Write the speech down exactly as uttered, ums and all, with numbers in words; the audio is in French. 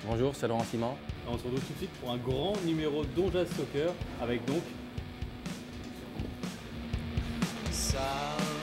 Bonjour, c'est Laurent Simon. On se retrouve tout de suite pour un grand numéro d'Onjaz Soccer avec donc... Ça